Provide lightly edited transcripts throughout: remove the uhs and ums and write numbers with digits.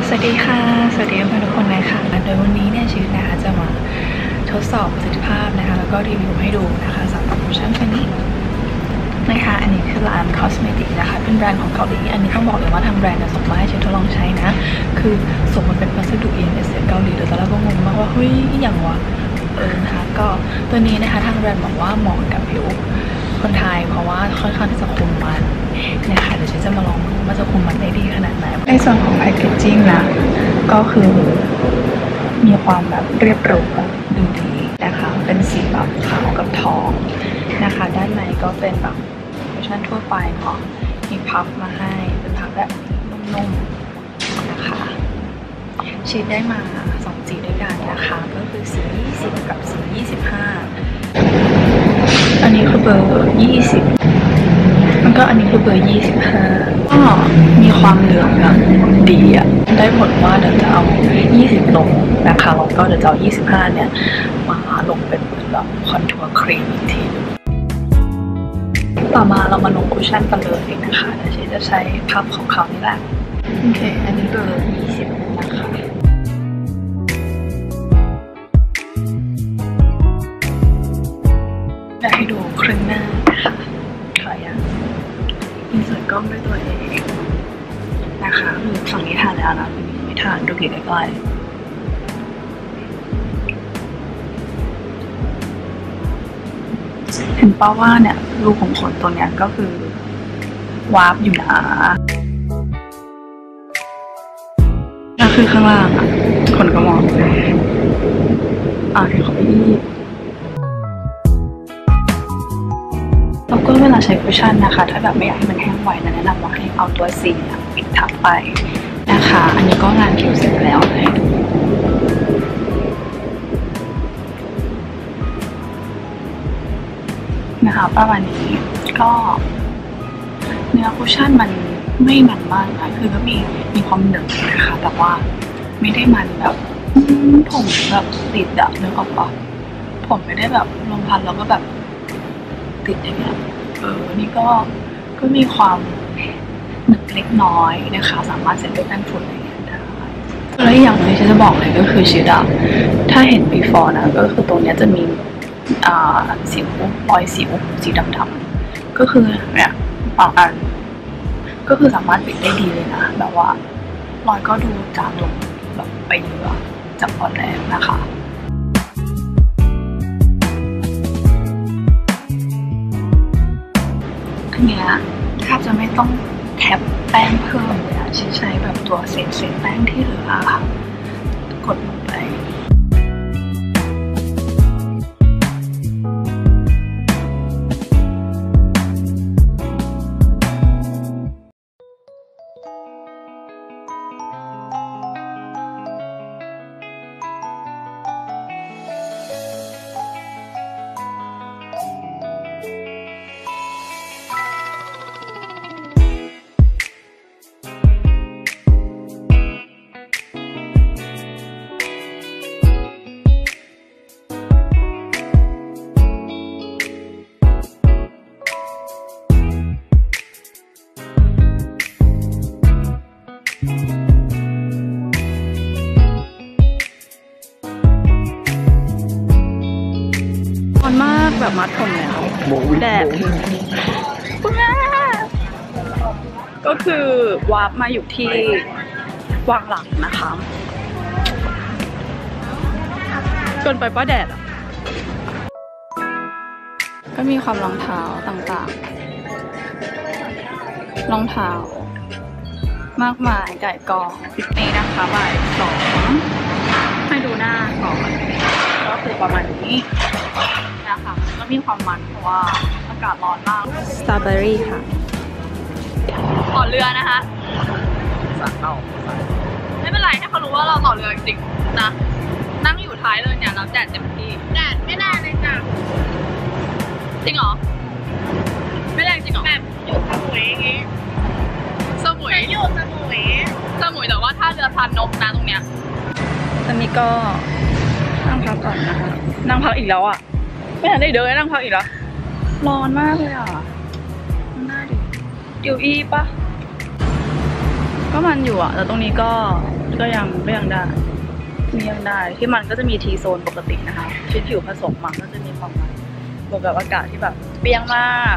สวัสดีค่ะสวัสดีเพื่อนทุกคนนะคะโดยวันนี้เนี่ยชีวิตนะคะจะมาทดสอบประสิทธิภาพนะคะแล้วก็รีวิวให้ดูนะคะสำหรับคุชชั่นตัวนี้นะคะอันนี้คือร้าน Cosmetic นะคะเป็นแบรนด์ของเกาหลีอันนี้ต้องบอกเลยว่าทางแบรนด์ส่งมาให้ฉันทดลองใช้นะคือส่งมาเป็นพัสดุ EMS เกาหลีแต่ตอนแรกก็งงมากว่าเฮ้ยอย่างวะนะคะก็ตัวนี้นะคะทางแบรนด์บอกว่าเหมาะกับผิวคนไทยเพราะว่าค่อนข้างที่จะคุมมันนะคะเดี๋ยวฉันจะมาลองดูว่าจะคุมมันได้ดีขนาดไหนในส่วนของแพคเกจจิ้งนะก็คือมีความแบบเรียบหรูดูดีนะคะเป็นสีแบบขาวกับทองนะคะด้านในก็เป็นแบบคุชชั่นทั่วไปเนาะมีพับมาให้เป็นพับแบบนุ่มๆนะคะเชดได้มา2สีด้วยกันนะคะก็คือสี20กับสี25อันนี้คือเบอร์20แล้วก็อันนี้คือเบอร์25ก็มีความเหลืองแบบดีอ่ะได้ผลว่าเดี๋ยวจะเอา20ลงนะคะแล้วก็เดี๋ยวจะเอา25เนี่ยมาลงเป็นแบบคอนทัวร์ครีมอีกทีต่อมาเรามาลงคุชชั่นกันเลยนะคะเดี๋ยวจะใช้พับของเขานี่แหละโอเคอันนี้เบอร์20นะคะอยากให้ดูครึ่งหน้านะคะขอยังอินเสิร์ตกล้องด้วยตัวเองนะคะคือฝั่งนี้ทานแล้วนะไม่ทานดูใกล้ๆเห็นป่าว่าเนี่ยรูของขนตัวเนี้ยก็คือวาร์ปอยู่นะแล้วคือข้างล่างอ่ะขนก็มองขอไปอีกแล้วก็เวลาใช้คุชชั่นนะคะถ้าแบบไม่อยากให้มันแห้งไวนะแนะนำว่าให้เอาตัวซีปิดทับไปนะคะอันนี้ก็งานผิวเสร็จแล้วให้ดูนะคะประมาณนี้ก็เนื้อคุชชั่นมันไม่มันมากนะคือก็มีความหนึบนะคะแต่ว่าไม่ได้มันแบบผมแบบติดอะนึกออกปะผมไม่ได้แบบลมพัดแล้วก็แบบติดอย่างเงี้ยนี่ก็มีความหนึบเล็กน้อยนะคะสามารถเซ็ตด้วยแป้งฝุ่นอะไรอย่างเงี้ยได้แล้วอย่างที่ฉันจะบอกเลยก็คือชีดอะถ้าเห็น before นะก็คือตรงเนี้ยจะมีสิวรอยสิวสีดำๆก็คือเนี่ยบางอันก็คือสามารถปิดได้ดีเลยนะแบบว่ารอยก็ดูจางลงแบบไปเยอะจากตอนแรกนะคะอันเนี้ยแทบจะไม่ต้องแทบแป้งเพิ่มเลยอะใช้แบบตัวเศษแป้งที่เหลือค่ะกดลงไปมากแบบมัดผมแล้วแดดก็คือวาร์ปมาอยู่ที่วางหลังนะคะเกินไปป้าแดดอ่ะก็มีความรองเท้าต่างๆรองเท้ามากมายไก่กองนี้นะคะบ่าย2ให้ดูหน้าก่อนก็คือประมาณนี้นะคะก็มีความมันเพราะว่าอากาศร้อนมากสตรอเบอรี่ค่ะต่อเรือนะคะสั่งเข้าไม่เป็นไรถ้าเขารู้ว่าเราต่อเรือจริงๆนะนั่งอยู่ท้ายเลยเนี่ยแล้วแดดเต็มที่แดดไม่ได้เลยจ้ะจริงเหรอไม่แรงจริงเหรอแบบอยู่สมุยอย่างงี้สมุยอยู่สมุยแต่ว่าถ้าเรือพานนกนะตรงเนี้ยตอนนี้ก็นั่งพักก่อนนะคะนั่งพักอีกแล้วอ่ะไม่ทันได้เดินนั่งพักอีกแล้วร้อนมากเลยอ่ะน่าดิเดี๋ยวอีปะก็มันอยู่อ่ะแต่ตรงนี้ก็ยังได้มียังได้ที่มันก็จะมีทีโซนปกตินะคะที่ผิวผสมมันก็จะมีความมันบวกกับอากาศที่แบบเปรี้ยงมาก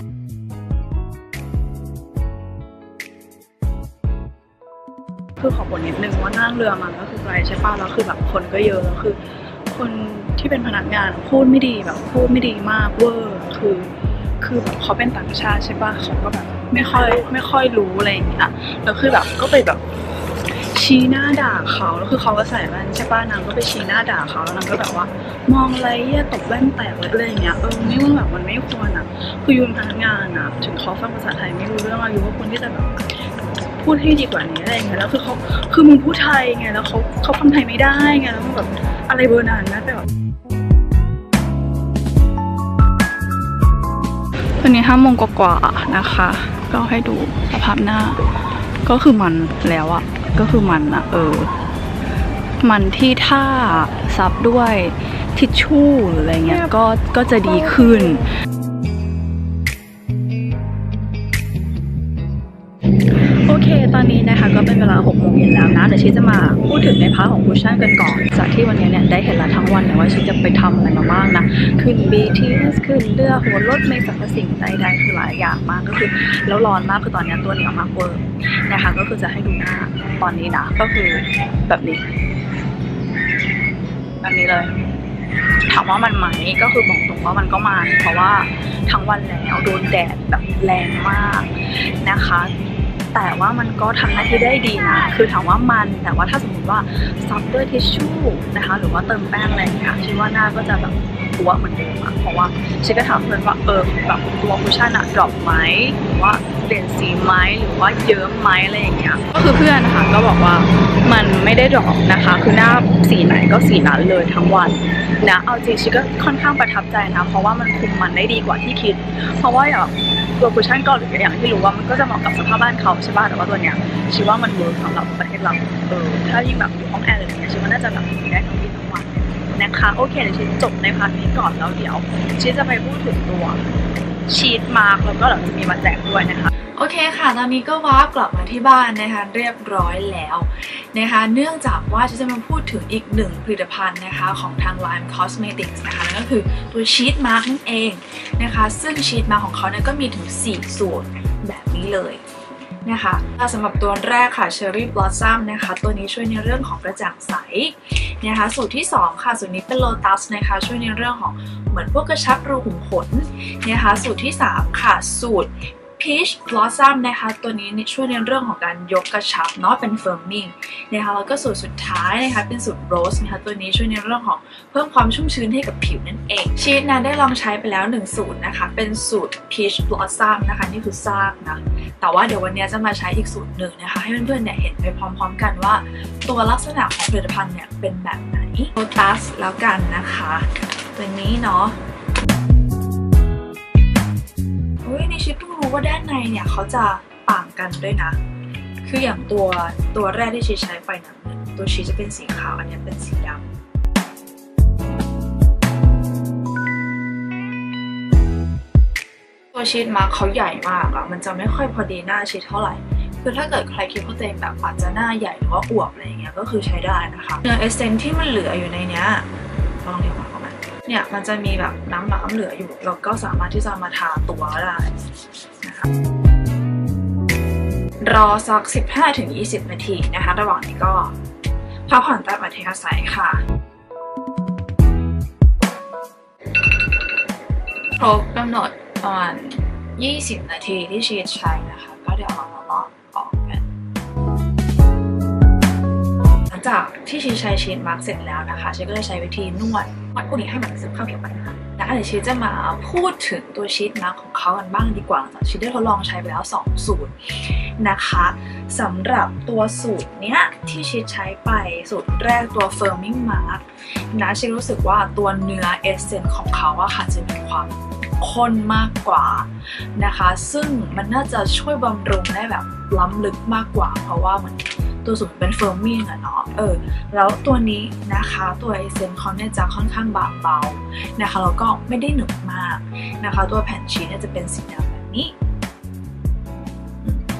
คือขอบ่นนิดนึงว่านั่งเรือมันก็คือไกลใช่ป่ะแล้วคือแบบคนก็เยอะแล้วคือคนที่เป็นพนักงานพูดไม่ดีแบบพูดไม่ดีมากเวอร์คือแบบเขาเป็นต่างชาติใช่ป่ะเขาก็แบบไม่ค่อยรู้อะไรอย่างเงี้ยแล้วคือแบบก็ไปแบบชี้หน้าด่าเขาแล้วคือเขาก็ใส่แว่นใช่ป่ะนางก็ไปชี้หน้าด่าเขาแล้วนางก็แบบว่ามองอะไรตบแว่นแตกอะไรอย่างเงี้ยนี่ว่าแบบมันไม่ควรอ่ะคือยูนพนักงานอ่ะถึงเขาฟังภาษาไทยไม่รู้เรื่องอายุว่าควรที่จะแบบพูดให้ดีกว่านี้อะไรอย่างเงี้ยแล้วคือมึงพูดไทยไงแล้วเขาฟังไทยไม่ได้ไงแล้วมันแบบอะไรเบอร์นั้นนะแต่แบบตอนนี้5 โมงกว่าๆนะคะก็ให้ดูสภาพหน้าก็คือมันแล้วอะก็คือมันอะมันที่ถ้าซับด้วยทิชชู่หรืออะไรเงี้ยก็จะดีขึ้นโอเคตอนนี้นะคะก็เป็นเวลา6 โมงเย็นแล้วนะเดี๋ยวชิจะมาพูดถึงในพาร์ทของคุชชั่นกันก่อนจากที่วันนี้เนี่ยได้เห็นละทั้งวันเนี่ยว่าชิจะไปทำอะไรมาบ้างนะขึ้น BTS ขึ้นเรือหัวรถเมล์สรรพสิ่งใดๆคือหลายอย่างมากก็คือแล้วร้อนมากคือตอนนี้ตัวเหนียวมากเวอร์นะคะก็คือจะให้ดูหน้าตอนนี้นะก็คือแบบนี้เลยถามว่ามันไหมก็คือบอกตรงว่ามันก็มาเพราะว่าทั้งวันแล้วโดนแดดแบบแรงมากนะคะแต่ว่ามันก็ทำหน้าที่ได้ดีนะคือถามว่ามันแต่ว่าถ้าสมมติว่าซับด้วยทิชชู่นะคะหรือว่าเติมแป้งอะไรอย่างเงี้ยคิดว่าหน้าก็จะแบบหัวเหมือนเดิมอะเพราะว่าชิคก็ถามเพื่อนว่าแบบตัวคุชชั่นอะดรอปไหมหรือว่าเปลี่ยนสีไหมหรือว่าเยิ้มไหมอะไรอย่างเงี้ยก็คือเพื่อนนะคะก็บอกว่ามันไม่ได้ดรอปนะคะคือหน้าสีไหนก็สีนั้นเลยทั้งวันนะเอาจริงชิคก็ค่อนข้างประทับใจนะเพราะว่ามันคุมมันได้ดีกว่าที่คิดเพราะว่าอย่างตัวคุชชั่นเกาหลีอย่างที่รู้ว่ามันก็จะเหมาะกับสภาพบ้านเขาใช่ป่ะแต่ว่าตัวเนี้ยชิว่ามันเวิร์กสำหรับประเทศเราถ้ายิ่งแบบอยู่ห้องแอร์อะไรอย่างเงี้ยชิว่าน่าจะแบบได้ทั้งวี่ทั้งวันนะคะโอเคเดี๋ยวชิจบในพาร์ทนี้ก่อนแล้วเดี๋ยวชิจะไปพูดถึงตัวชีทมาร์กแล้วก็เราจะมีมาแจกด้วยนะคะโอเคค่ะตอนนี้ก็ว้ากลับมาที่บ้านนะคะเรียบร้อยแล้วนะคะเนื่องจากว่าจะมาพูดถึงอีกหนึ่งผลิตภัณฑ์นะคะของทาง Lime Cosmetics นะคะนั่นก็คือตัวชีทมาร์กนั่นเองนะคะซึ่งชีทมาร์กของเขาเนี่ยก็มีถึง4 สูตรแบบนี้เลยนะคะสำหรับตัวแรกค่ะ Cherry Blossom นะคะตัวนี้ช่วยในเรื่องของกระจ่างใสนะคะสูตรที่2ค่ะสูตรนี้เป็น Lotus นะคะช่วยในเรื่องของเหมือนพวกกระชับรูขุมขนนะคะสูตรที่3ค่ะสูตรPeach Blossom นะคะตัวนี้ช่วยในเรื่องของการยกกระชับเนาะเป็น firming นะคะแล้วก็สูตรสุดท้ายนะคะเป็นสูตร Rose นะคะตัวนี้ช่วยในเรื่องของเพิ่มความชุ่มชื้นให้กับผิวนั่นเองชีทนั้นได้ลองใช้ไปแล้ว1 สูตรนะคะเป็นสูตร Peach Blossom นะคะนี่คือซากนะแต่ว่าเดี๋ยววันนี้จะมาใช้อีกสูตรหนึ่งนะคะให้เพื่อนๆเนี่ยเห็นไปพร้อมๆกันว่าตัวลักษณะของผลิตภัณฑ์เนี่ยเป็นแบบไหน Lotus แล้วกันนะคะตัวนี้เนาะในชิปเพิ่งรู้ว่าด้านในเนี่ยเขาจะต่างกันด้วยนะคืออย่างตัวแรกที่ชีใช้ไปนะตัวชีจะเป็นสีขาวอันนี้เป็นสีดำตัวชีทมาร์คเขาใหญ่มากอะมันจะไม่ค่อยพอดีหน้าชีทเท่าไหร่คือถ้าเกิดใครคิดว่าตัวเองแบบอาจจะหน้าใหญ่หรือว่าอวบอะไรอย่างเงี้ยก็คือใช้ได้นะคะเนื้อเอสเซนที่มันเหลืออยู่ในเนี้ยลองดีกว่าเนี่ยมันจะมีแบบน้ำเหลืออยู่เราก็สามารถที่จะมาทาตัวได้นะคะรอสัก 15-20 นาทีนะคะระหว่างนี้ก็พักผ่อนตามอัธยาศัยค่ะครบกำหนดประมาณ20 นาทีที่ชีทใช้นะคะก็เดี๋ยวเรามาลอกออกกันหลังจากที่ชีใช้ชีทมาร์กเสร็จแล้วนะคะชีก็จะใช้วิธีนวดพวกนี้ให้มันซึมเข้าผิวไปนะคะแล้วเดี๋ยวชีจะมาพูดถึงตัวชีทมาร์กของเขากันบ้างดีกว่าจากชีได้ทดลองใช้ไปแล้ว2 สูตรนะคะสำหรับตัวสูตรเนี้ยที่ชีใช้ไปสูตรแรกตัว Firming Mask นะชีรู้สึกว่าตัวเนื้อเอสเซนส์ของเขาอะค่ะจะมีความข้นมากกว่านะคะซึ่งมันน่าจะช่วยบำรุงได้แบบล้ำลึกมากกว่าเพราะว่ามันตัวสูตรเป็น firming อะเนาะแล้วตัวนี้นะคะตัวเอเซนเขาเนี่ยจะค่อนข้างบางเบานะคะแล้วก็ไม่ได้หนึบมากนะคะตัวแผ่นชีทเนี่ยจะเป็นสีดำแบบนี้สำ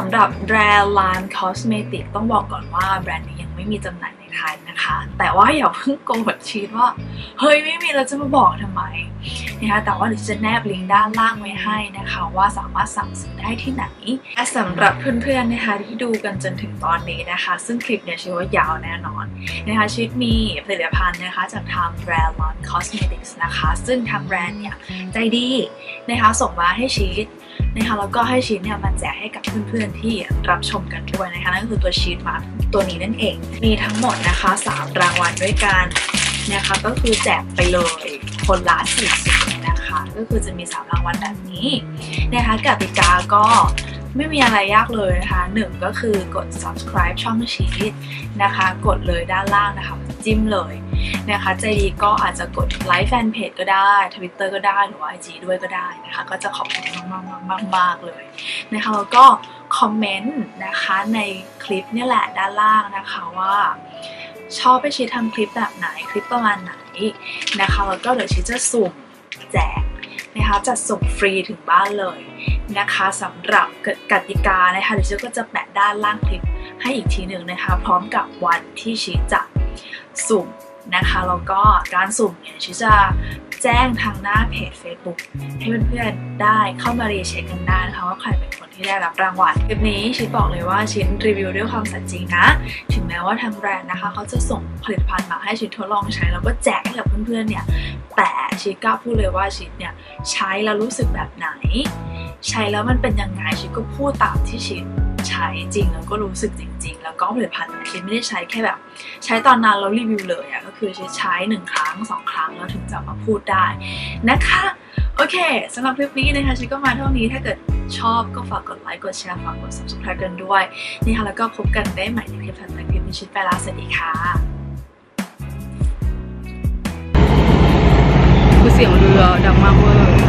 ำหรับแบรนด์ Lime Cosmetic ต้องบอกก่อนว่าแบรนด์นี้ยังไม่มีจำหน่ายในไทยนะคะแต่ว่าอย่าเพิ่งโกรธชีดว่าเฮ้ยไม่มีเราจะมาบอกทำไมนะคะแต่ว่าเดี๋ยวจะแนบลิงก์ด้านล่างไว้ให้นะคะว่าสามารถสั่งซื้อได้ที่ไหนและสำหรับเพื่อนๆนะคะที่ดูกันจนถึงตอนนี้นะคะซึ่งคลิปเนี่ยชีดว่ายาวแน่นอนนะคะชีดมีผลิตภัณฑ์นะคะจากทางแบรนด์ Lime Cosmetics นะคะซึ่งทางแบรนด์เนี่ยใจดีนะคะส่งมาให้ชีดนะคะแล้วก็ให้ชีทเนี่ยมาแจกให้กับเพื่อนๆที่รับชมกันด้วยนะคะนั่นก็คือตัวชีทมาตัวนี้นั่นเองมีทั้งหมดนะคะ3รางวัลด้วยกันนะคะก็คือแจกไปเลยคนละ40นะคะก็คือจะมี3รางวัลแบบนี้นะคะกติกาก็ไม่มีอะไรยากเลยนะคะ1ก็คือกด subscribe ช่องชีทนะคะกดเลยด้านล่างนะคะจิ้มเลยนะคะใจดีก็อาจจะกดไลค์แฟนเพจก็ได้ Twitter ก็ได้หรือว่า IG ด้วยก็ได้นะคะก็จะขอบคุณมากๆเลยนะคะแล้วก็คอมเมนต์นะคะในคลิปนี่แหละด้านล่างนะคะว่าชอบไปชีทำคลิปแบบไหนคลิปประมาณไหนนะคะแล้วก็เดี๋ยวชีจะสุ่มแจกนะคะจัดส่งฟรีถึงบ้านเลยนะคะสำหรับกติกานะคะเดี๋ยวชีก็จะแปะด้านล่างคลิปให้อีกทีหนึ่งนะคะพร้อมกับวันที่ชีจะสุ่มนะคะแล้วก็การสุ่มเนี่ยชีจะแจ้งทางหน้าเพจ Facebook ให้เพื่อนๆได้เข้ามารีเช็คกันได้นะคะว่าใครเป็นคนที่ได้รับรางวัลคลิปนี้ชีบอกเลยว่าชีรีวิวด้วยความสัตย์จริงนะถึงแม้ว่าทางแบรนด์นะคะเขาจะส่งผลิตภัณฑ์มาให้ชีทดลองใช้แล้วก็แจกให้กับเพื่อนๆเนี่ยแต่ชีกล้าพูดเลยว่าชีเนี่ยใช้แล้วรู้สึกแบบไหนใช้แล้วมันเป็นยังไงชีก็พูดตามที่ชีใช้จริงแล้วก็รู้สึกจริงๆแล้วก็ผลิตภัณฑ์เนี่ยชีไม่ได้ใช้แค่แบบใช้ตอนนั้นแล้วรีวิวเลยอะก็คือใช้1ครั้ง2ครั้งแล้วถึงจะมาพูดได้นะคะโอเคสำหรับคลิปนี้นะคะชีก็มาเท่านี้ถ้าเกิดชอบก็ฝากกดไลค์กดแชร์ฝากกด subscribe กันด้วยนี่ค่ะแล้วก็พบกันได้ใหม่ในคลิปถัดไปคลิปนี้ชีไปแล้วสวัสดีค่ะคือเสียงเรือดังมากเวอร์